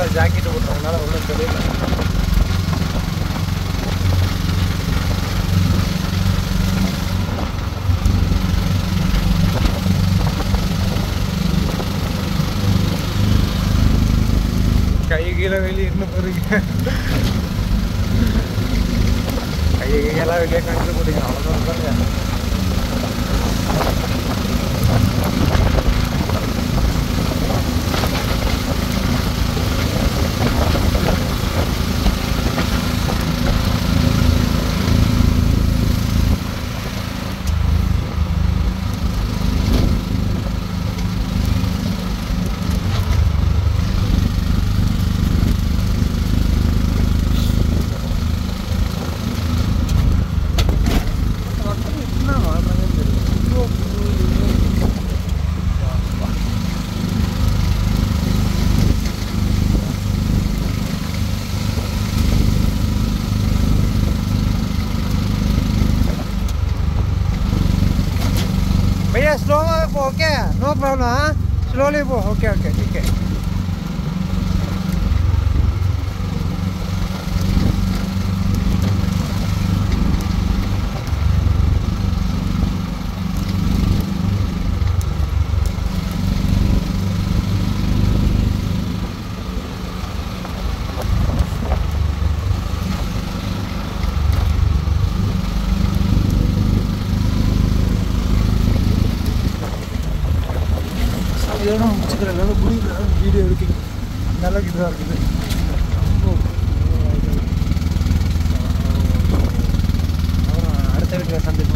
மேலே ஜாக்கெட்டு போட்டுறதுனால ஒன்றும் தெரியல. கை கீழே வெளியே இன்னும் போகிறீங்க, கையெல்லாம் வெளியே கண்டு போட்டீங்க, அவ்வளோதான் பாருங்க. भैया स्लो ओके नो प्रॉब्लम, हाँ स्लोली वो ओके ओके ठीक है. இதெல்லாம் முடிச்சுக்கிறதுனால முடியல, வீடியோ எடுக்க நல்ல இதாக இருக்குது. அப்புறம் அடுத்த வீட்டில் சந்திப்போம்.